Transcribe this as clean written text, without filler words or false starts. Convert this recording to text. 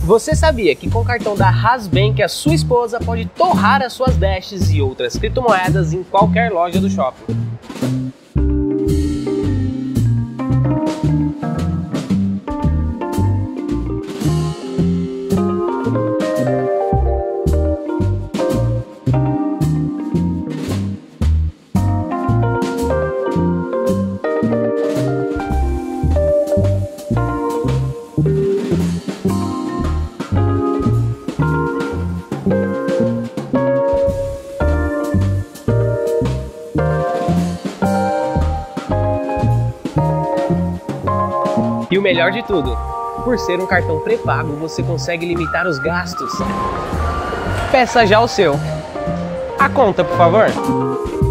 Você sabia que com o cartão da Hasbank a sua esposa pode torrar as suas Dashes e outras criptomoedas em qualquer loja do shopping? E o melhor de tudo, por ser um cartão pré-pago, você consegue limitar os gastos. Peça já o seu. A conta, por favor.